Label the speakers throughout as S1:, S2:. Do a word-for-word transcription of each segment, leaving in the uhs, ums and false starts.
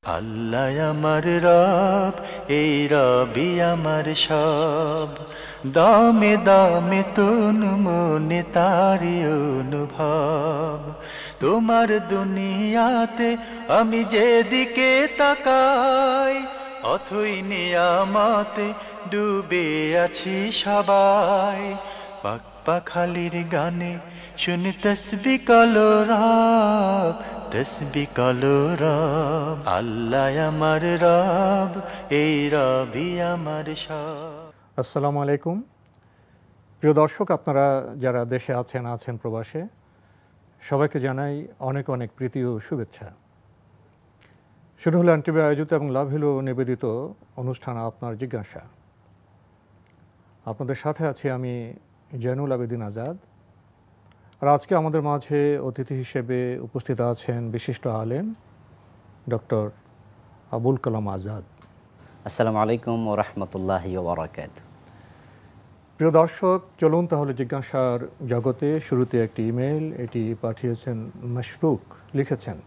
S1: আল্লাহ আমার রব, এই রবি আমার সব, দামে দামে তন মনে তারি অনুভব। তোমার দুনিয়াতে আমি যেদিকে তাকাই, অথই নিয়ামতে ডুবে আছি সবাই। পাক পাখালির গানে শুনি তসবিহ কালো রব, তসবিহ কালো রব। আল্লাহ আমার রব, এই রবি আমার সব।
S2: আসসালামু আলাইকুম প্রিয় দর্শক, আপনারা যারা দেশে আছেন আছেন প্রবাসে, সবাইকে জানাই অনেক অনেক প্রীতি ও শুভেচ্ছা। শুরু হলো এনটিভি আয়োজিত এবং লাভ হলো নিবেদিত অনুষ্ঠান আপনার জিজ্ঞাসা। আপনাদের সাথে আছি আমি জয়নুল আবেদিন আজাদ। আর আজকে আমাদের মাঝে অতিথি হিসেবে উপস্থিত আছেন বিশিষ্ট আলেম ডক্টর আবুল কালাম আজাদ।
S3: আসসালামু আলাইকুম ওয়া রাহমাতুল্লাহি ওয়া বারাকাতুহু।
S2: প্রিয় দর্শক, চলুন তাহলে জিজ্ঞাসার জগতে। শুরুতে একটি ইমেল, এটি পাঠিয়েছেন মশরুক। লিখেছেন,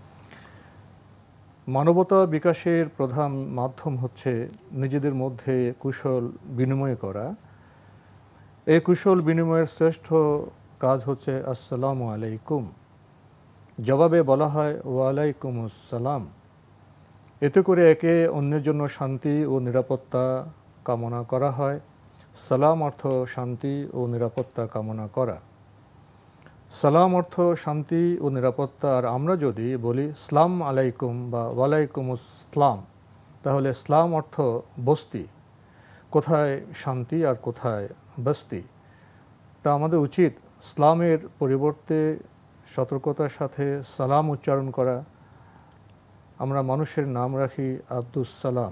S2: মানবতা বিকাশের প্রধান মাধ্যম হচ্ছে নিজেদের মধ্যে কুশল বিনিময় করা। এই কুশল বিনিময়ের শ্রেষ্ঠ কাজ হচ্ছে আসসালামু আলাইকুম। জবাবে বলা হয় ওয়ালাইকুম আসসালাম। এতে করে একে অন্যের জন্য শান্তি ও নিরাপত্তা কামনা করা হয়। সালাম অর্থ শান্তি ও নিরাপত্তা কামনা করা। সালাম অর্থ শান্তি ও নিরাপত্তা। আর আমরা যদি বলি সালাম আলাইকুম বা ওয়ালাইকুম আসসালাম, তাহলে সালাম অর্থ বস্তি, কোথায় শান্তি আর কোথায় বস্তি। তা আমাদের উচিত সালামের পরিবর্তে সতর্কতার সাথে সালাম উচ্চারণ করা। আমরা মানুষের নাম রাখি আব্দুস সালাম,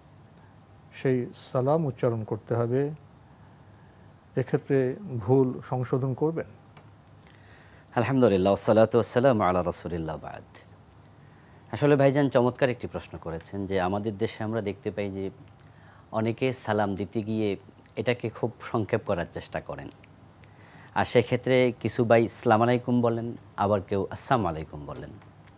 S2: সেই সালাম উচ্চারণ করতে হবে। এক্ষেত্রে ভুল সংশোধন করবেন।
S3: আলহামদুলিল্লাহ, ওয়াসসালাতু ওয়াসসালামু আলা রাসূলিল্লাহ, বাদ। আসলে ভাইজান চমৎকার একটি প্রশ্ন করেছেন যে আমাদের দেশে আমরা দেখতে পাই যে অনেকে সালাম দিতে গিয়ে এটাকে খুব সংক্ষেপ করার চেষ্টা করেন। আর সেক্ষেত্রে কিছু ভাই আসসালামু আলাইকুম বলেন, আবার কেউ আসসালামু আলাইকুম বলেন।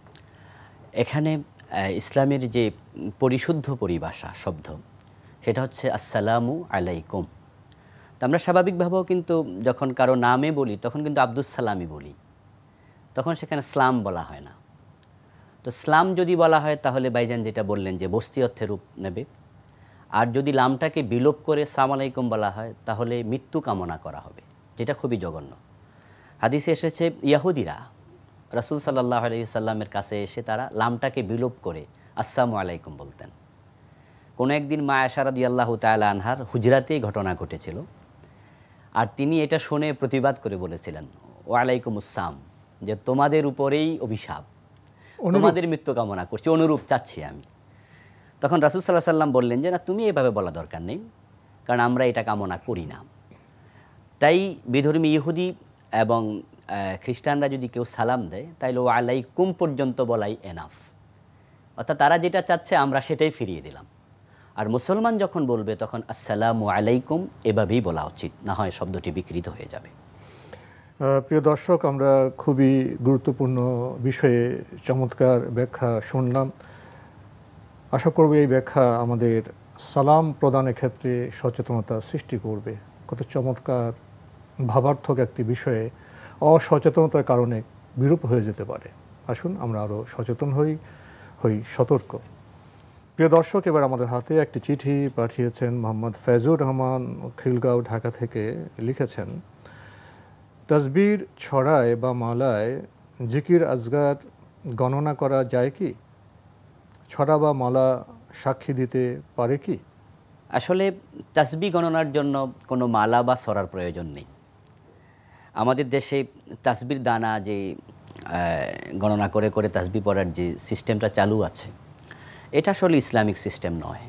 S3: এখানে ইসলামের যে পরিশুদ্ধ পরিভাষা শব্দ, সেটা হচ্ছে আসসালামু আলাইকুম। তো আমরা স্বাভাবিকভাবেও কিন্তু যখন কারো নামে বলি তখন কিন্তু আব্দুস সালামই বলি, তখন সেখানে সালাম বলা হয় না। তো সালাম যদি বলা হয় তাহলে ভাইজান যেটা বললেন যে বস্তি অর্থে রূপ নেবে। আর যদি লামটাকে বিলোপ করে সালাম আলাইকুম বলা হয় তাহলে মৃত্যু কামনা করা হবে, যেটা খুবই জঘন্য। হাদিসে এসেছে ইয়াহুদিরা রাসূল সাল্লাল্লাহু আলাইহি সাল্লামের কাছে এসে তারা লামটাকে বিলোপ করে আসসালামু আলাইকুম বলতেন। কোনো একদিন মা আয়েশা রাদিয়াল্লাহু তাআলা আনহার হুজরাতেই ঘটনা ঘটেছিল। আর তিনি এটা শুনে প্রতিবাদ করে বলেছিলেন ওয়ালাইকুম আসসালাম, যে তোমাদের উপরেই অভিশাপ, তোমাদের মৃত্যু কামনা করছি, অনুরূপ চাচ্ছি আমি। তখন রাসূল সাল্লাল্লাহু আলাইহি সাল্লাম বললেন যে না, তুমি এভাবে বলা দরকার নেই, কারণ আমরা এটা কামনা করি না। তাই বিধর্মী ইহুদি এবং খ্রিস্টানরা যদি কেউ সালাম দেয় তাইলে ওয়ালাইকুম পর্যন্ত বলাই এনাফ, অর্থাৎ তারা যেটা চাচ্ছে আমরা সেটাই ফিরিয়ে দিলাম। আর মুসলমান যখন বলবে তখন আসসালামু আলাইকুম এভাবেই বলা উচিত, না হয় শব্দটি বিকৃত হয়ে যাবে।
S2: প্রিয় দর্শক, আমরা খুবই গুরুত্বপূর্ণ বিষয়ে চমৎকার ব্যাখ্যা শুনলাম। আশা করব এই ব্যাখ্যা আমাদের সালাম প্রদানের ক্ষেত্রে সচেতনতা সৃষ্টি করবে। কত চমৎকার ভাবার্থক একটি বিষয়ে অসচেতনতার কারণে বিরূপ হয়ে যেতে পারে। আসুন আমরা আরও সচেতন হই, হই সতর্ক। প্রিয় দর্শক, এবার আমাদের হাতে একটি চিঠি পাঠিয়েছেন মোহাম্মদ ফেজুর রহমান, খিলগাঁও, ঢাকা থেকে। লিখেছেন, তাসবির ছড়ায় বা মালায় জিকির আজগার গণনা করা যায় কি? ছড়া বা মালা সাক্ষী দিতে পারে কি?
S3: আসলে তাসবিহ গণনার জন্য কোনো মালা বা ছড়ার প্রয়োজন নেই। আমাদের দেশে তাসবির দানা যে গণনা করে করে তাসবিহ পড়ার যে সিস্টেমটা চালু আছে, এটা আসলে ইসলামিক সিস্টেম নয়।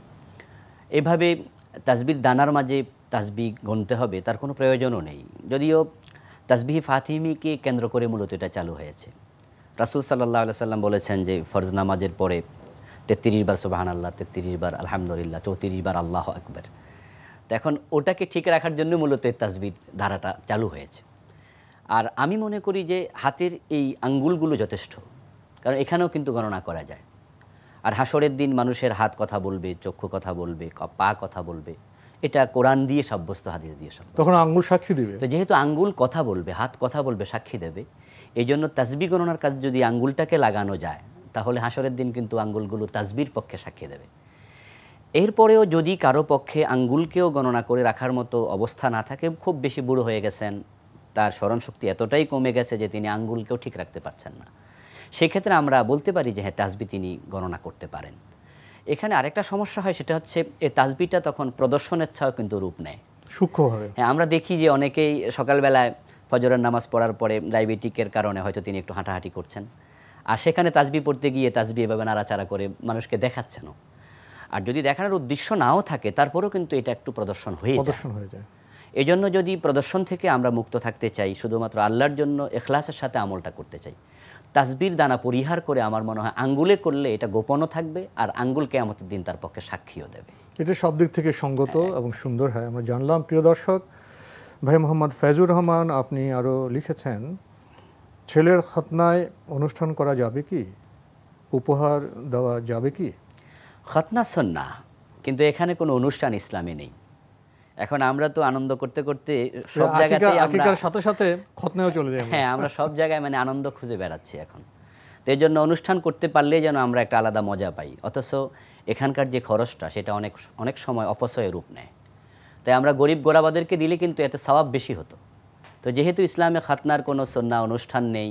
S3: এভাবে তাসবির দানার মাঝে তাসবিহ গণতে হবে তার কোনো প্রয়োজনও নেই। যদিও তাসবিহ ফাতিমিকে কেন্দ্র করে মূলত এটা চালু হয়েছে। রাসূল সাল্লাল্লাহু আলাইহি সাল্লাম বলেছেন যে ফরজ নামাজের পরে তেত্রিশ বার সুবহানাল্লাহ, তেত্রিশ বার আলহামদুলিল্লাহ, চৌত্রিশ বার আল্লাহু আকবার। তো এখন ওটাকে ঠিক রাখার জন্য মূলত তাসবিহ ধারাটা চালু হয়েছে। আর আমি মনে করি যে হাতের এই আঙ্গুলগুলো যথেষ্ট, কারণ এখানেও কিন্তু গণনা করা যায়। আর হাসরের দিন মানুষের হাত কথা বলবে, চক্ষু কথা বলবে, পা কথা বলবে, এটা কোরআন দিয়ে সাব্যস্ত, হাদিস দিয়ে সাব্যস্ত।
S2: তখন আঙ্গুল সাক্ষী দিবে।
S3: তো যেহেতু আঙ্গুল কথা বলবে, হাত কথা বলবে, সাক্ষী দেবে, এই জন্য তাসবিহ গণনার কাজ যদি আঙ্গুলটাকে লাগানো যায় তাহলে হাসরের দিন কিন্তু আঙ্গুলগুলো তাসবির পক্ষে সাক্ষী দেবে। এরপরেও যদি কারো পক্ষে আঙ্গুলকেও গণনা করে রাখার মতো অবস্থা না থাকে, খুব বেশি বুড়ো হয়ে গেছেন, তার স্মরণশক্তি এতটাই কমে গেছে যে তিনি আঙ্গুলকেও ঠিক রাখতে পারছেন না, সেক্ষেত্রে আমরা বলতে পারি যে হ্যাঁ তাসবিহ তিনি গণনা করতে পারেন। এখানে আরেকটা সমস্যা হয়, সেটা হচ্ছে এই তাসবিহটা তখন প্রদর্শনের ছাও কিন্তু রূপ নেয়
S2: সূক্ষ্মভাবে।
S3: হ্যাঁ, আমরা দেখি যে অনেকেই সকালবেলায় ফজরের নামাজ পড়ার পরে ডায়াবেটিকের কারণে হয়তো তিনি একটু হাঁটাহাঁটি করছেন, আর সেখানে তাসবিহ পড়তে গিয়ে তাসবিহ এভাবে নাড়াচাড়া করে মানুষকে দেখাচ্ছেনও। আর যদি দেখানোর উদ্দেশ্য নাও থাকে তারপরেও কিন্তু এটা একটু প্রদর্শন হয়ে যায়
S2: হয়ে যায়
S3: এই জন্য যদি প্রদর্শন থেকে আমরা মুক্ত থাকতে চাই, শুধুমাত্র আল্লাহর জন্য ইখলাসের সাথে আমলটা করতে চাই, তাসবির দানা পরিহার করে আমার মনে হয় আঙ্গুলে করলে এটা গোপনও থাকবে আর আঙ্গুল কিয়ামতের দিন তার পক্ষে সাক্ষীও দেবে।
S2: এটা সব দিক থেকে সঙ্গত এবং সুন্দর হয়, আমরা জানলাম। প্রিয় দর্শক, ভাই মোহাম্মদ ফয়জুর রহমান আপনি আরও লিখেছেন, ছেলের খাতনায় অনুষ্ঠান করা যাবে কি, উপহার দেওয়া যাবে কি?
S3: খাতনা সুন্নাহ, কিন্তু এখানে কোনো অনুষ্ঠান ইসলামে নেই। এখন আমরা তো আনন্দ করতে করতে সব জায়গাতেই
S2: আকিকার সাথে সাথে খতনায়ও চলে যায়।
S3: হ্যাঁ, আমরা সব জায়গায় মানে আনন্দ খুঁজে বেড়াচ্ছি এখন। তো এই জন্য অনুষ্ঠান করতে পারলেই যেন আমরা একটা আলাদা মজা পাই, অথচ এখানকার যে খরচটা সেটা অনেক অনেক সময় অপচয়ের রূপ নেয়। তাই আমরা গরিব গোরাবাদেরকে দিলে কিন্তু এতে সওয়াব বেশি হতো। তো যেহেতু ইসলামে খাতনার কোনো সুন্নাহ অনুষ্ঠান নেই,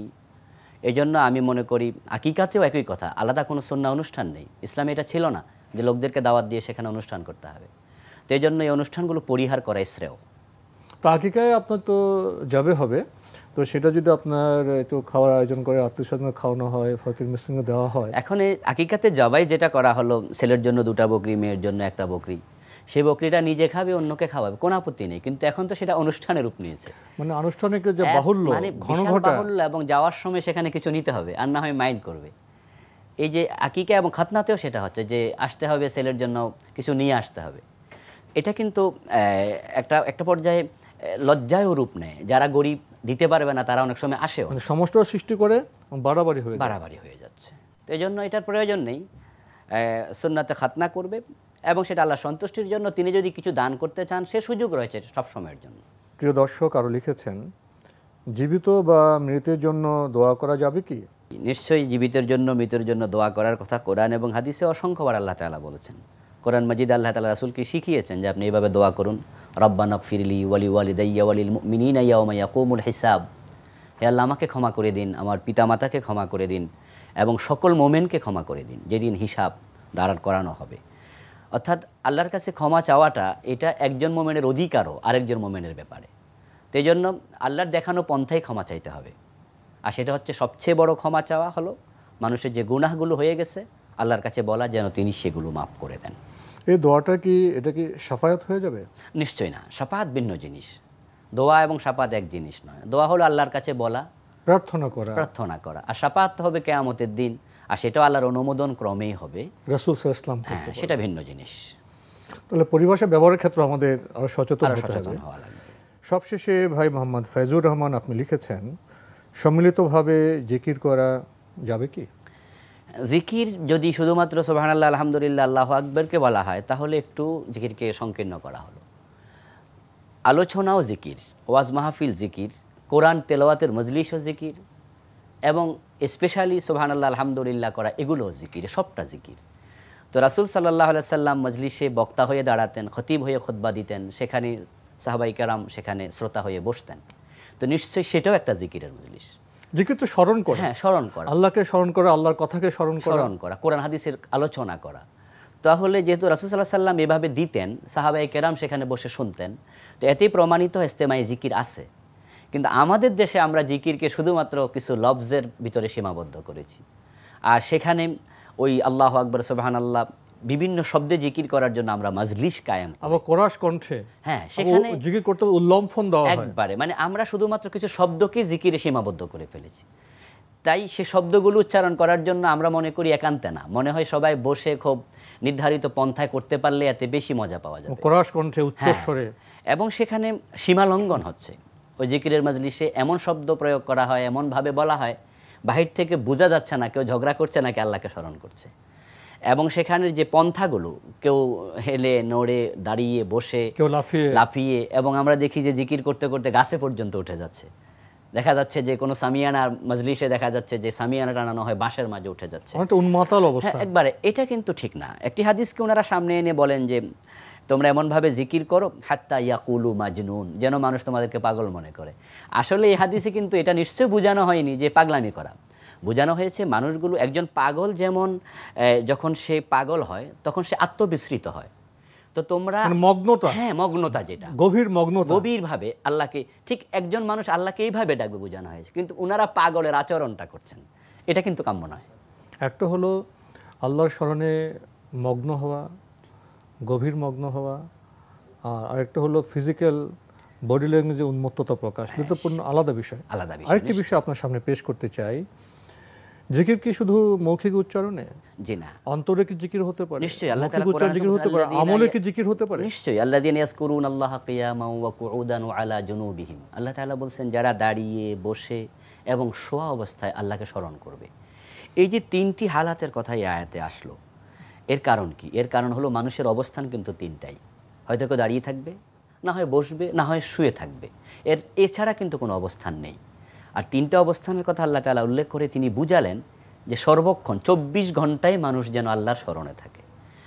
S3: এই জন্য আমি মনে করি আকিকাতেও একই কথা, আলাদা কোনো সুন্নাহ অনুষ্ঠান নেই। ইসলামে এটা ছিল না যে লোকদেরকে দাওয়াত দিয়ে সেখানে অনুষ্ঠান করতে হবে। তো এই জন্য এই অনুষ্ঠানগুলো পরিহার করা শ্রেয়।
S2: তো আকিকায় আপনার তো যাবে হবে, তো সেটা যদি আপনার একটু খাওয়ার আয়োজন করে আত্মীয়স্বজনকে খাওয়ানো হয়, ফকির মিসকিনকে দেওয়া হয়।
S3: এখন এই আকিকাতে জবাই যেটা করা হলো, ছেলের জন্য দুটা বকরি, মেয়ের জন্য একটা বকরি, সেই বকরিটা নিজে খাবে, অন্যকে খাওয়াবে, কোনো আপত্তি নেই। কিন্তু এখন তো সেটা অনুষ্ঠানের রূপ নিয়েছে,
S2: মানে আনুষ্ঠানিক যে বাহুল্য,
S3: মানে
S2: ঘন
S3: বিশাল
S2: ঘটা
S3: বাহুল্য, এবং যাওয়ার সময় সেখানে কিছু নিতে হবে, আর না হয় মাইন্ড করবে। এই যে আকিকা এবং খাতনাতেও সেটা হচ্ছে যে আসতে হবে, ছেলের জন্য কিছু নিয়ে আসতে হবে। এটা কিন্তু একটা একটা পর্যায়ে লজ্জায়ও রূপ নেয়। যারা গরিব দিতে পারবে না তারা অনেক সময় আসেও,
S2: মানে সমস্যার সৃষ্টি করে, বাড়াবাড়ি হয়ে
S3: বাড়াবাড়ি হয়ে যাচ্ছে। তো এই জন্য এটার প্রয়োজন নেই। সুন্নাতে খাতনা করবে এবং সেটা আল্লাহ সন্তুষ্টির জন্য। তিনি যদি কিছু দান করতে চান সে সুযোগ রয়েছে সব সময়ের জন্য।
S2: প্রিয় দর্শক, আরও লিখেছেন, জীবিত বা মৃতের জন্য দোয়া করা যাবে কি?
S3: নিশ্চয়ই জীবিতের জন্য মৃতের জন্য দোয়া করার কথা কোরআন এবং হাদিসে অসংখ্যবার আল্লাহ তাআলা বলেছেন। কোরআন মাজিদ আল্লাহ তাআলা রাসূলকে শিখিয়েছেন যে আপনি এইভাবে দোয়া করুন, রব্বানা গফিরলি ওয়ালি ওয়ালিদাইয়া ওয়ালিল মুমিনিনা ইয়াওমা ইয়াকুমুল হিসাব। হে আল্লাহ, আমাকে ক্ষমা করে দিন, আমার পিতামাতাকে ক্ষমা করে দিন এবং সকল মোমেনকে ক্ষমা করে দিন যেদিন হিসাব দাঁড়ান করানো হবে। অর্থাৎ আল্লাহর কাছে ক্ষমা চাওয়াটা এটা একজন মোমেনের অধিকারও আরেকজন মোমেনের ব্যাপারে। তো এই জন্য আল্লাহর দেখানো পন্থায় ক্ষমা চাইতে হবে। আর সেটা হচ্ছে সবচেয়ে বড় ক্ষমা চাওয়া হলো মানুষের যে গুনাহগুলো হয়ে গেছে আল্লাহর কাছে বলা যেন তিনি সেগুলো মাফ করে দেন।
S2: এই দোয়াটা কি, এটা কি শাফায়াত হয়ে যাবে?
S3: নিশ্চয়ই না, শাফাত ভিন্ন জিনিস, দোয়া এবং শাফাত এক জিনিস নয়। দোয়া হলো আল্লাহর কাছে বলা,
S2: প্রার্থনা করা,
S3: প্রার্থনা করা, আর শাফাত হবে কিয়ামতের দিন, আর সেটাও আল্লাহর অনুমোদন ক্রমেই হবে,
S2: রাসূল সাল্লাল্লাহু আলাইহি ওয়াসাল্লাম।
S3: হ্যাঁ, সেটা ভিন্ন জিনিস।
S2: তাহলে পরিভাষা ব্যবহারের ক্ষেত্রে আমাদের আরো সচেতন
S3: আরো
S2: হতে
S3: সচেতন
S2: হবে।
S3: হওয়া লাগবে।
S2: সবশেষে ভাই মোহাম্মদ ফয়জুর রহমান আপনি লিখেছেন, সম্মিলিতভাবে জিকির করা যাবে কি?
S3: জিকির যদি শুধুমাত্র সুবহানাল্লাহ, আলহামদুলিল্লাহ, আল্লাহু আকবারকে বলা হয় তাহলে একটু জিকিরকে সংকীর্ণ করা হলো। আলোচনাও জিকির, ওয়াজ মাহফিল জিকির, কোরআন তেলাওয়াতের মজলিসও জিকির, এবং স্পেশালি সুবহানাল্লাহ, আলহামদুলিল্লাহ করা, এগুলোও জিকির, সবটা জিকির। তো রাসূল সাল্লাল্লাহু আলাইহি সাল্লাম মজলিসে বক্তা হয়ে দাঁড়াতেন, খতিব হয়ে খুতবা দিতেন, সেখানে সাহাবায়ে কেরাম সেখানে শ্রোতা হয়ে বসতেন। তো নিশ্চয়ই সেটাও একটা জিকিরের মজলিস।
S2: জিকির তো স্মরণ করা,
S3: হ্যাঁ, স্মরণ করা,
S2: আল্লাহকে স্মরণ করা, আল্লাহর কথাকে স্মরণ করা,
S3: স্মরণ করা, কোরআন হাদিসের আলোচনা করা। তাহলে যেহেতু রাসূল সাল্লাল্লাহু আলাইহি সাল্লাম এভাবে দিতেন, সাহাবায়ে কেরাম সেখানে বসে শুনতেন, তো এতেই প্রমাণিত ইস্তেমায়ে জিকির আছে। কিন্তু আমাদের দেশে আমরা জিকিরকে শুধুমাত্র কিছু লফজের ভিতরে সীমাবদ্ধ করেছি, আর সেখানে ওই আল্লাহু আকবার, সুবহানাল্লাহ বিভিন্ন শব্দে জিকির করার জন্য আমরা মাজলিস কায়েম,
S2: আবার কোরাস কণ্ঠে,
S3: হ্যাঁ, সেখানে
S2: জিকির করতে উল্লম্ফন দেওয়া হয়
S3: একবারে। মানে আমরা শুধুমাত্র কিছু শব্দকে জিকিরে সীমাবদ্ধ করে ফেলেছি। তাই সে শব্দগুলো উচ্চারণ করার জন্য আমরা মনে করি একান্তে না, মনে হয় সবাই বসে খুব নির্ধারিত পন্থায় করতে পারলে এতে বেশি মজা পাওয়া যাবে,
S2: কোরাস কণ্ঠে, উচ্চস্বরে।
S3: এবং সেখানে সীমালঙ্ঘন হচ্ছে। ওই জিকিরের মাজলিসে এমন শব্দ প্রয়োগ করা হয়, এমনভাবে বলা হয়, বাহির থেকে বোঝা যাচ্ছে না কেউ ঝগড়া করছে নাকি আল্লাহকে স্মরণ করছে। এবং সেখানের যে পন্থাগুলো, কেউ হেলে নড়ে দাঁড়িয়ে বসে,
S2: কেউ লাফিয়ে
S3: লাফিয়ে, এবং আমরা দেখি যে জিকির করতে করতে গাছে পর্যন্ত উঠে যাচ্ছে। দেখা যাচ্ছে যে কোনো সামিয়ানার মজলিসে দেখা যাচ্ছে যে সামিয়ানা টানানো হয়, বাঁশের মাঝে উঠে যাচ্ছে,
S2: অনেকটা উন্মাতাল অবস্থা।
S3: হ্যাঁ, একবারে। এটা কিন্তু ঠিক না। একটি হাদিসকে ওনারা সামনে এনে বলেন যে তোমরা এমনভাবে জিকির করো হাত্তা ইয়াকুলু মাজনুন, যেন মানুষ তোমাদেরকে পাগল মনে করে। আসলে এই হাদিসে কিন্তু এটা নিশ্চয়ই বোঝানো হয়নি যে পাগলামি করা। বোঝানো হয়েছে মানুষগুলো, একজন পাগল যেমন যখন সে পাগল হয় তখন সে আত্মবিস্মৃত হয়। তো তোমরা
S2: মগ্নতা,
S3: হ্যাঁ মগ্নতা, যেটা
S2: গভীর মগ্নতা,
S3: গভীরভাবে আল্লাহকে, ঠিক একজন মানুষ আল্লাহকে এইভাবে ডাকবে বোঝানো হয়েছে, কিন্তু ওনারা পাগলের আচরণটা করছেন, এটা কিন্তু কাম্য নয়।
S2: একটা হলো আল্লাহর স্মরণে মগ্ন হওয়া, গভীর মগ্ন হওয়া, আর আরেকটা হলো ফিজিক্যাল বডি ল্যাঙ্গুয়েজে উন্মত্ততা প্রকাশ, দুটো পূর্ণ আলাদা বিষয়।
S3: আলাদা বিষয়।
S2: আরেকটি বিষয় আপনার সামনে পেশ করতে চাই, জিকির কি শুধু মৌখিক উচ্চারণে?
S3: জি না,
S2: অন্তরে কি জিকির হতে পারে?
S3: নিশ্চয়ই। আল্লাহ তাআলা
S2: কোরআনে জিকির হতে পারে, আমলে কি জিকির হতে পারে?
S3: নিশ্চয়ই। আল্লাযীনা ইয়াযকুরুনাল্লাহা কিয়ামান ওয়া কুউদান ওয়া আলা জুনুবিহিম, আল্লাহ তাআলা বলছেন যারা দাঁড়িয়ে, বসে এবং শোয়া অবস্থায় আল্লাহকে স্মরণ করবে। এই যে তিনটি হালাতের কথা এই আয়াতে আসলো, এর কারণ কি? এর কারণ হলো মানুষের অবস্থান কিন্তু তিনটাই, হয়তো কেউ দাঁড়িয়ে থাকবে, না হয় বসবে, না হয় শুয়ে থাকবে, এর এছাড়া কিন্তু কোনো অবস্থান নেই। আর তিনটা অবস্থানের কথা আল্লাহ তাআলা উল্লেখ করে তিনি বুঝালেন যে সর্বক্ষণ চব্বিশ ঘন্টায় মানুষ যেন আল্লাহর স্মরণে থাকে।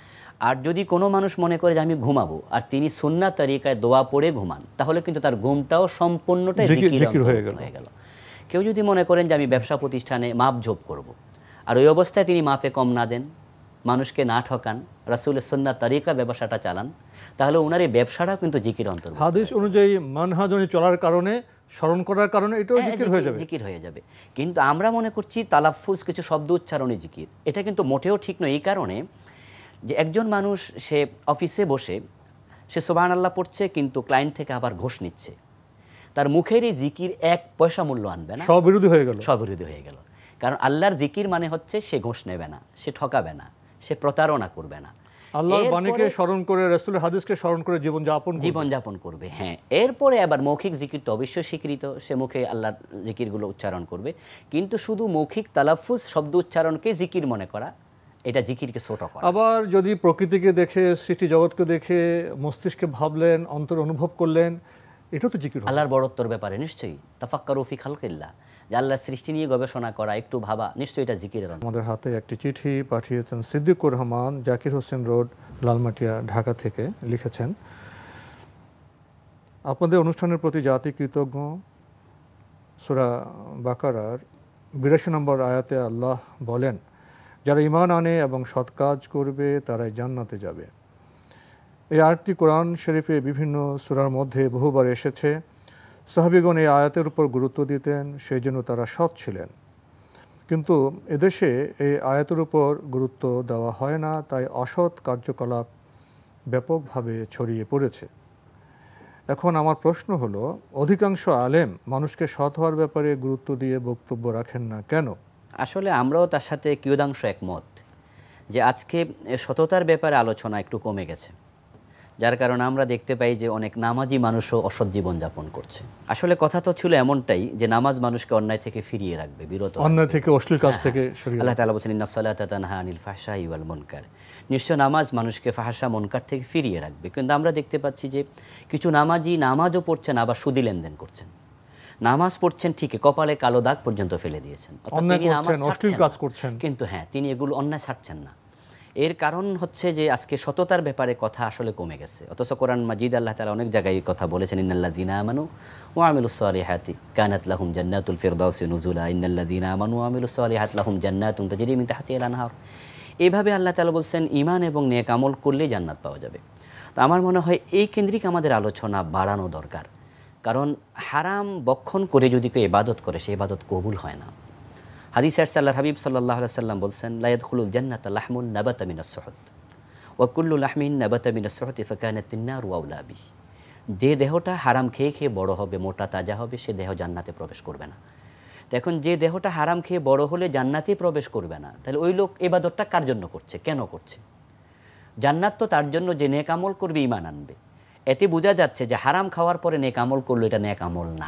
S3: আর যদি কোনো মানুষ মনে করে যে আমি ঘুমাবো, আর তিনি সুন্নাহ তরিকায় দোয়া পড়ে ঘুমান, তাহলে কিন্তু তার ঘুমটাও সম্পূর্ণটাই জিকির হয়ে গেল। কেউ যদি মনে করেন যে আমি ব্যবসা প্রতিষ্ঠানে মাপঝোপ করব, আর ওই অবস্থায় তিনি মাপে কম না দেন, মানুষকে না ঠকান, রাসূলের সুন্নাহ তরিকা ব্যবসাটা চালান, তাহলে ওনার এই ব্যবসাটাও কিন্তু জিকির অন্তর্ভুক্ত।
S2: হাদিস অনুযায়ী মানহাজ অনুযায়ী চলার কারণে, স্মরণ করার কারণে এটাও জিকির হয়ে যাবে,
S3: জিকির হয়ে যাবে। কিন্তু আমরা মনে করছি তালাফুজ, কিছু শব্দ উচ্চারণে জিকির, এটা কিন্তু মোটেও ঠিক নয়। এই কারণে যে একজন মানুষ সে অফিসে বসে সে সুবহানাল্লাহ পড়ছে, কিন্তু ক্লায়েন্ট থেকে আবার ঘুষ নিচ্ছে, তার মুখেরই জিকির এক পয়সা মূল্য আনবে না,
S2: স্ববিরোধী হয়ে গেল,
S3: স্ববিরোধী হয়ে গেল। কারণ আল্লাহর জিকির মানে হচ্ছে সে ঘুষ নেবে না, সে ঠকাবে না, সে প্রতারণা করবে না,
S2: আল্লাহর বাণীকে স্মরণ করে, রাসূলের হাদিসকে স্মরণ করে জীবন যাপন
S3: জীবন যাপন করবে। হ্যাঁ, এরপরে আবার মৌখিক জিকির তো অবশ্যই স্বীকৃত, সে মুখে আল্লাহর জিকিরগুলো উচ্চারণ করবে, কিন্তু শুধু মৌখিক তালাফুজ শব্দ উচ্চারণকে জিকির মনে করা, এটা জিকিরকে ছোট করা।
S2: আবার যদি প্রকৃতিকে দেখে, সৃষ্টি জগৎকে দেখে মস্তিষ্কে ভাবলেন, অন্তর অনুভব করলেন, এটাও তো জিকির।
S3: আল্লাহর বড়ত্বর ব্যাপারে নিশ্চয়ই তাফাক্কারু ফি খালকিল্লাহ, যে আল্লাহর সৃষ্টি নিয়ে গবেষণা করা, একটু ভাবা, নিশ্চয়ই এটা জিকিরের।
S2: আমাদের হাতে একটি চিঠি পাঠিয়েছেন সিদ্দিকুর রহমান, জাকির হোসেন রোড, লালমাটিয়া, ঢাকা থেকে। লিখেছেন, আপনাদের অনুষ্ঠানের প্রতি জাতি কৃতজ্ঞ। সূরা বাকারার বিরাশি নম্বর আয়াতে আল্লাহ বলেন, যারা ঈমান আনে এবং সৎ কাজ করবে তারাই জান্নাতে যাবে। এই আয়াতটি কোরআন শরীফে বিভিন্ন সূরার মধ্যে বহুবার এসেছে। সাহাবীগণ এই আয়াতের উপর গুরুত্ব দিতেন, সেই জন্য তারা সৎ ছিলেন। কিন্তু এদেশে এই আয়াতের উপর গুরুত্ব দেওয়া হয় না, তাই অসৎ কার্যকলাপ ব্যাপকভাবে ছড়িয়ে পড়েছে। এখন আমার প্রশ্ন হলো, অধিকাংশ আলেম মানুষকে সৎ হওয়ার ব্যাপারে গুরুত্ব দিয়ে বক্তব্য রাখেন না কেন?
S3: আসলে আমরাও তার সাথে কিয়দাংশ একমত যে আজকে সততার ব্যাপারে আলোচনা একটু কমে গেছে, যার কারণে আমরা দেখতে পাই যে অনেক নামাজি মানুষও অসৎ জীবন যাপন করছে। আসলে কথা তো ছিল এমনটাই যে নামাজ মানুষকে অন্যায় থেকে ফিরিয়ে রাখবে, বিরত
S2: অন্যায় থেকে, অশ্লীল কাজ থেকে সরিয়ে।
S3: আল্লাহ তাআলা বলেছেন, ইন্নাস সালাতা তানহা আনিল ফাহশাই ওয়াল মুনকার, নিশ্চয় নামাজ মানুষকে ফাহশা মুনকার থেকে ফিরিয়ে রাখবে। কিন্তু আমরা দেখতে পাচ্ছি যে কিছু নামাজি নামাজও পড়ছেন, আবার সুদি লেনদেন করছেন। নামাজ পড়ছেন ঠিকই, কপালে কালো দাগ পর্যন্ত ফেলে দিয়েছেন,
S2: অশ্লীল কাজ করছেন,
S3: কিন্তু হ্যাঁ তিনি এগুলো অন্যায় ছাড়ছেন না। এর কারণ হচ্ছে যে আজকে সততার ব্যাপারে কথা আসলে কমে গেছে। অথচ কোরআন মাজিদ আল্লাহ তাআলা অনেক জায়গায় কথা বলেছেন, ইন্নাল্লাযীনা আমানু ওয়া আমিলুস সালিহাতি কানাত লাহুম জান্নাতুল ফিরদাউসি নুজুলা, ইন্নাল্লাযীনা আমানু ওয়া আমিলুস সালিহাতি লাহুম জান্নাতুন তাজরি মিন তাহতিহাল আনহার। এইভাবে আল্লাহ তাআলা বলছেন ঈমান এবং নেক আমল করলেই জান্নাত পাওয়া যাবে। তো আমার মনে হয় এই কেন্দ্রিক আমাদের আলোচনা বাড়ানো দরকার, কারণ হারাম বক্ষণ করে যদি কেউ ইবাদত করে, সেই ইবাদত কবুল হয় না। হাদিসে আসছে, আল্লাহর হাবিব সাল্লাল্লাহু আলাইহি ওয়াসাল্লাম বলছেন, লা ইয়াদখুলুল জান্নাতা লাহমুন নাবাতা মিনাস সুহুত ওয়া কুল্লু লাহমিন নাবাতা মিনাস সুহুতি ফাকানাতিন নারু আওলা বিহি। যে দেহটা হারাম খেয়ে খেয়ে বড় হবে, মোটা তাজা হবে, সে দেহ জান্নাতে প্রবেশ করবে না। তো এখন যে দেহটা হারাম খেয়ে বড় হলে জান্নাতে প্রবেশ করবে না, তাহলে ওই লোক ইবাদতটা কার জন্য করছে, কেন করছে? জান্নাত তো তার জন্য যে নেক আমল করবে, ঈমান আনবে। এতে বোঝা যাচ্ছে যে হারাম খাওয়ার পরে নেক আমল করলো, এটা নেক আমল না।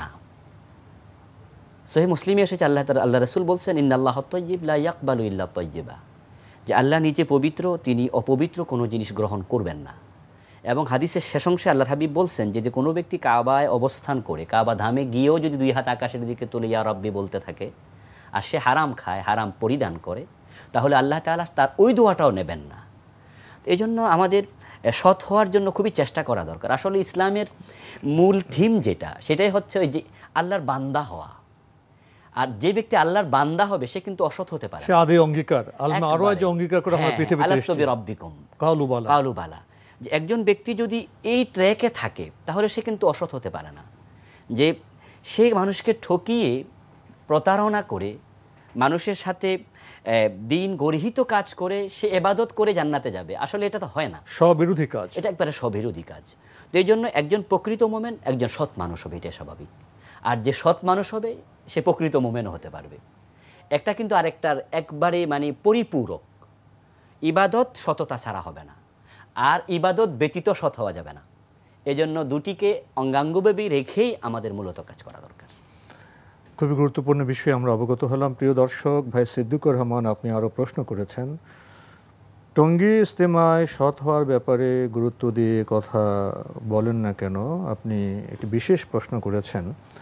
S3: সহিহ মুসলিমে এসেছে, আল্লাহ আল্লাহ রাসূল বলছেন, ইন্নাল্লাহা তাইয়্যিব লা ইয়াকবালু ইল্লা তাইয়্যিবা, যে আল্লাহ নিজে পবিত্র, তিনি অপবিত্র কোনো জিনিস গ্রহণ করবেন না। এবং হাদিসের শেষ অংশে আল্লাহর হাবিব বলছেন যে যে কোনো ব্যক্তি কাবায় অবস্থান করে কাবা ধামে গিয়েও যদি দুই হাত আকাশের দিকে তুলে ইয়া রব্বি বলতে থাকে আর সে হারাম খায়, হারাম পরিধান করে, তাহলে আল্লাহ তাআলা তার ওই দোয়াটাও নেবেন না। এই জন্য আমাদের সৎ হওয়ার জন্য খুবই চেষ্টা করা দরকার। আসলে ইসলামের মূল থিম যেটা, সেটাই হচ্ছে ওই যে আল্লাহর বান্দা হওয়া। আর যে ব্যক্তি আল্লাহর বান্দা হবে সে কিন্তু অসৎ হতে পারে।
S2: সে আদি অঙ্গীকার আল্লাহ আরো যে অঙ্গীকার করে আমরা পৃথিবীতে এসেছি,
S3: আলাস্তু বিরাব্বিকুম
S2: কালু বালা
S3: কালু বালা। যে একজন ব্যক্তি যদি এই ট্র্যাকে থাকে তাহলে সে কিন্তু অসৎ হতে পারে না। যে সে মানুষকে ঠকিয়ে প্রতারণা করে মানুষের সাথে দিন গর্হিত কাজ করে সে ইবাদত করে জান্নাতে যাবে, আসলে এটা তো হয় না,
S2: স্ববিরোধী কাজ,
S3: এটা একবারে স্ববিরোধী কাজ। তো এই জন্য একজন প্রকৃত মোমেন একজন সৎ মানুষ হবে, এটা স্বাভাবিক। আর যে সৎ মানুষ হবে সে প্রকৃত মোমেনও হতে পারবে। একটা কিন্তু আরেকটার একবারে মানে পরিপূরক। ইবাদত সততা ছাড়া হবে না, আর ইবাদত ব্যতীত সৎ হওয়া যাবে না। এজন্য দুটিকে অঙ্গাঙ্গভাবে রেখেই আমাদের মূলত কাজ করা দরকার।
S2: খুবই গুরুত্বপূর্ণ বিষয়ে আমরা অবগত হলাম। প্রিয় দর্শক, ভাই সিদ্দিকুর রহমান আপনি আরও প্রশ্ন করেছেন, টঙ্গী ইজতেমায় সৎ হওয়ার ব্যাপারে গুরুত্ব দিয়ে কথা বলেন না কেন? আপনি একটি বিশেষ প্রশ্ন করেছেন।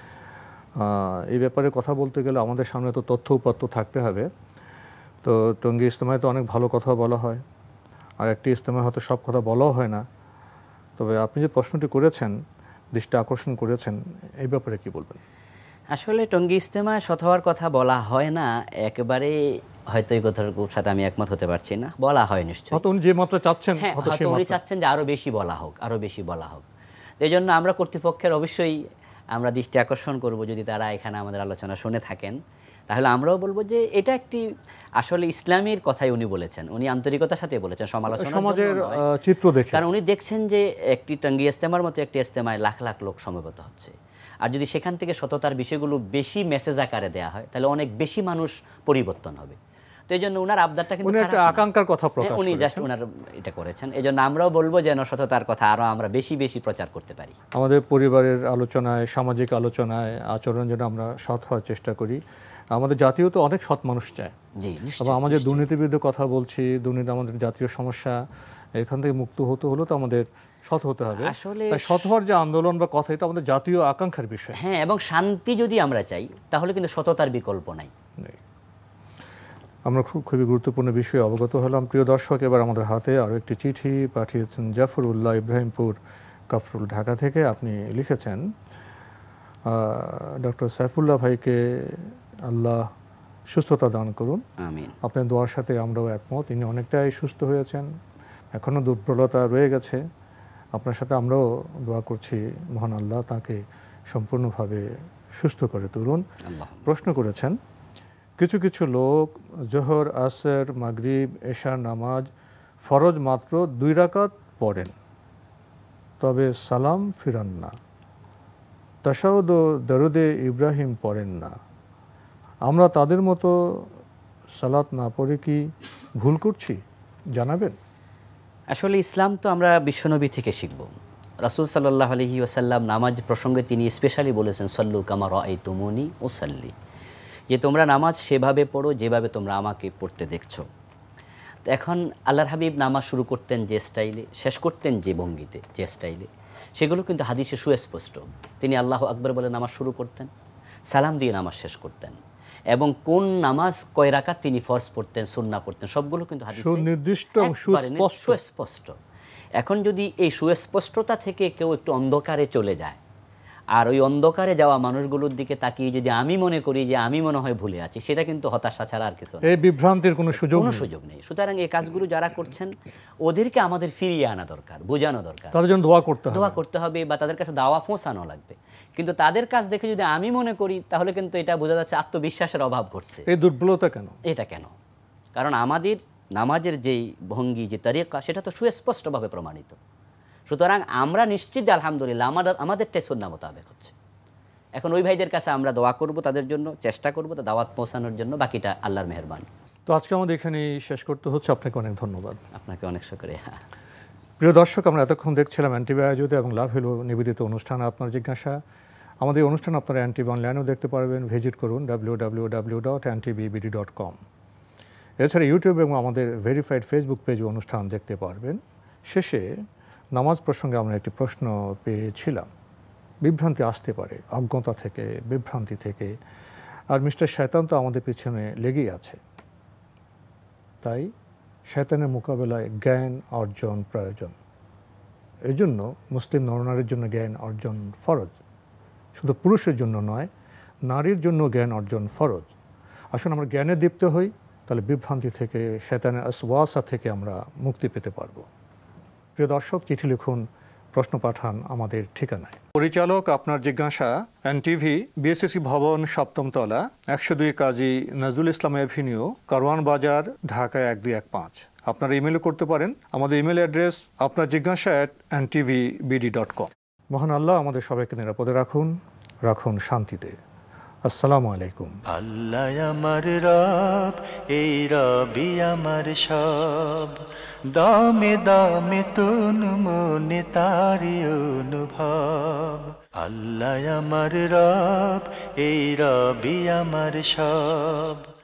S2: এই ব্যাপারে কথা বলতে গেলে আমাদের সামনে তো তথ্য উপাত্ত থাকতে হবে। তো টঙ্গী ইজতেমায় তো অনেক ভালো কথা বলা হয়, আর একটি ইজতেমায় হয়তো সব কথা বলাও হয় না। তবে আপনি যে প্রশ্নটি করেছেন, দৃষ্টি আকর্ষণ করেছেন, এই ব্যাপারে কি বলবেন?
S3: আসলে টঙ্গী ইজতেমায় সৎ হওয়ার কথা বলা হয় না, একেবারে হয়তো এই কথার সাথে আমি একমত হতে পারছি না। বলা হয় নিশ্চয়ই,
S2: হয়তো উনি যে মাত্রা চাচ্ছেন,
S3: হ্যাঁ হয়তো উনি চাচ্ছেন যে আরও বেশি বলা হোক, আরও বেশি বলা হোক। এই জন্য আমরা কর্তৃপক্ষের অবশ্যই আমরা দৃষ্টি আকর্ষণ করব, যদি তারা এখানে আমাদের আলোচনা শুনে থাকেন, তাহলে আমরাও বলবো যে এটা একটি আসলে ইসলামের কথাই উনি বলেছেন, উনি আন্তরিকতার সাথে বলেছেন, সমালোচনা
S2: সমাজের চিত্র দেখে।
S3: কারণ উনি দেখছেন যে একটি টঙ্গী ইজতেমার মতো একটি ইজতেমায় লাখ লাখ লোক সমবেত হচ্ছে, আর যদি সেখান থেকে সততার বিষয়গুলো বেশি মেসেজ আকারে দেওয়া হয় তাহলে অনেক বেশি মানুষ পরিবর্তন হবে। তো এই জন্য ওনার আবদারটা কিন্তু
S2: উনি একটা আকাঙ্ক্ষার কথা প্রকাশ করেছেন,
S3: উনি জাস্ট ওনার এটা করেছেন। এই জন্য আমরাও বলবো যেন সততার কথা আরো আমরা বেশি বেশি প্রচার করতে পারি।
S2: আমাদের পরিবারের আলোচনায়, সামাজিক আলোচনায়, আচরণ যেন আমরা সৎ হওয়ার চেষ্টা করি। আমাদের জাতীয় তো অনেক সৎ মানুষ চায়।
S3: জি,
S2: নিশ্চয়ই। আমাদের দুর্নীতির বিরুদ্ধে কথা বলছি, দুর্নীতি আমাদের জাতীয় সমস্যা, এখান থেকে মুক্ত হতে হলো তো আমাদের সৎ হতে হবে।
S3: আসলে
S2: সৎ হওয়ার যে আন্দোলন বা কথা, এটা আমাদের জাতীয় আকাঙ্ক্ষার বিষয়।
S3: হ্যাঁ, এবং শান্তি যদি আমরা চাই তাহলে কিন্তু সততার বিকল্প নাই।
S2: আমরা খুব খুবই গুরুত্বপূর্ণ বিষয়ে অবগত হলাম। প্রিয় দর্শক, এবার আমাদের হাতে আরও একটি চিঠি পাঠিয়েছেন জাফরুল্লাহ ইব্রাহিমপুর কাফরুল, ঢাকা থেকে। আপনি লিখেছেন, ডক্টর সাইফুল্লাহ ভাইকে আল্লাহ সুস্থতা দান করুন,
S3: আমিন।
S2: আপনার দোয়ার সাথে আমরাও একমত। ইনি অনেকটাই সুস্থ হয়েছেন, এখনও দুর্বলতা রয়ে গেছে। আপনার সাথে আমরাও দোয়া করছি মহান আল্লাহ তাকে সম্পূর্ণভাবে সুস্থ করে তুলুন। প্রশ্ন করেছেন, কিছু কিছু লোক জোহর, আসর, মাগরিব, এশার নামাজ ফরজ মাত্র দুই রাকাত পড়েন, তবে সালাম ফিরান না, তাশাহুদ ও দরুদে ইব্রাহিম পড়েন না। আমরা তাদের মতো সালাত না পড়ে কি ভুল করছি? জানাবেন।
S3: আসলে ইসলাম তো আমরা বিশ্বনবী থেকে শিখব। রাসূল সাল্লাল্লাহু আলাইহি ওয়াসাল্লাম নামাজ প্রসঙ্গে তিনি স্পেশালি বলেছেন, সল্লু কামা রাআইতুমুনি উসাল্লি, যে তোমরা নামাজ সেভাবে পড়ো যেভাবে তোমরা আমাকে পড়তে দেখছো। তো এখন আল্লাহর হাবিব নামাজ শুরু করতেন যে স্টাইলে, শেষ করতেন যে ভঙ্গিতে, যে স্টাইলে, সেগুলো কিন্তু হাদিসে সুস্পষ্ট। তিনি আল্লাহু আকবার বলে নামাজ শুরু করতেন, সালাম দিয়ে নামাজ শেষ করতেন, এবং কোন নামাজ কয় রাকাত তিনি ফরজ পড়তেন, সুন্নাহ পড়তেন, সবগুলো কিন্তু হাদিসে
S2: সুনির্দিষ্ট এবং
S3: সুস্পষ্ট। এখন যদি এই সুস্পষ্টতা থেকে কেউ একটু অন্ধকারে চলে যায়, আর ওই অন্ধকারে যাওয়া মানুষগুলোর দিকে তাকিয়ে যদি আমি মনে করি যে আমি মনে হয় ভুলে আছি, সেটা কিন্তু হতাশা ছাড়া আর কিছু না,
S2: এই বিভ্রান্তির কোনো সুযোগ
S3: কোনো সুযোগ নেই। সুতরাং এই কাজগুলো যারা করছেন ওদেরকে আমাদের ফিরিয়ে আনা দরকার, বোঝানো দরকার,
S2: তাদের জন্য দোয়া করতে হবে,
S3: দোয়া করতে হবে, বা তাদের কাছে দাওয়া পৌঁছানো লাগবে। কিন্তু তাদের কাজ দেখে যদি আমি মনে করি, তাহলে কিন্তু এটা বোঝা যাচ্ছে আত্মবিশ্বাসের অভাব ঘটছে।
S2: এই দুর্বলতা কেন?
S3: এটা কেন? কারণ আমাদের নামাজের যেই ভঙ্গি, যে তরিকা, সেটা তো সুস্পষ্টভাবে প্রমাণিত। সুতরাং আমরা নিশ্চিত যে আলহামদুলিল্লাহ আমাদের আমাদেরটাই সুন্নাহ মোতাবেক হচ্ছে। এখন ওই ভাইদের কাছে আমরা দোয়া করব, তাদের জন্য চেষ্টা করব, তো দাওয়াত পৌঁছানোর জন্য, বাকিটা আল্লাহর মেহেরবানি।
S2: তো আজকে আমাদের এখানেই শেষ করতে হচ্ছে। আপনাকে অনেক ধন্যবাদ।
S3: আপনাকে অনেক শুকরিয়া।
S2: প্রিয় দর্শক, আমরা এতক্ষণ দেখছিলাম এনটিভি আয়োজিত এবং লাভ হলো নিবেদিত অনুষ্ঠান আপনার জিজ্ঞাসা। আমাদের অনুষ্ঠান আপনারা এনটিভি অনলাইনেও দেখতে পারবেন। ভিজিট করুন W W W dot N T V B D dot com. এছাড়া ইউটিউব এবং আমাদের ভেরিফাইড ফেসবুক পেজে অনুষ্ঠান দেখতে পারবেন। শেষে নামাজ প্রসঙ্গে আমরা একটি প্রশ্ন পেয়েছিলাম। বিভ্রান্তি আসতে পারে অজ্ঞতা থেকে, বিভ্রান্তি থেকে, আর মিস্টার শয়তান তো আমাদের পিছনে লেগেই আছে। তাই শয়তানের মোকাবেলায় জ্ঞান অর্জন প্রয়োজন। এই জন্য মুসলিম নরনারীর জন্য জ্ঞান অর্জন ফরজ, শুধু পুরুষের জন্য নয়, নারীর জন্য জ্ঞান অর্জন ফরজ। আসুন আমরা জ্ঞানে দীপ্ত হই, তাহলে বিভ্রান্তি থেকে, শয়তানের ওয়াসওয়াসা থেকে আমরা মুক্তি পেতে পারব। প্রিয় দর্শক, চিঠি লিখুন, প্রশ্ন পাঠান আমাদের ঠিকানায়। পরিচালক আপনার জিজ্ঞাসা, এনটিভি, বিএসসি ভবন, সপ্তম তলা, একশো দুই কাজী নজরুল ইসলাম এভিনিউ, কারওয়ান বাজার, ঢাকা এক দুই এক পাঁচ। আপনারা ইমেলও করতে পারেন। আমাদের ইমেল অ্যাড্রেস আপনার জিজ্ঞাসা at N TV BD dot com. মহান আল্লাহ আমাদের সবাইকে নিরাপদে রাখুন, রাখুন শান্তিতে। আসসালামু আলাইকুম।
S1: আল্লাহ আমার রব, এই রবি আমার সব, দামে দামে তুন মনে তারি অনুভব। আল্লাহ আমার রব, এই রবি আমার সব।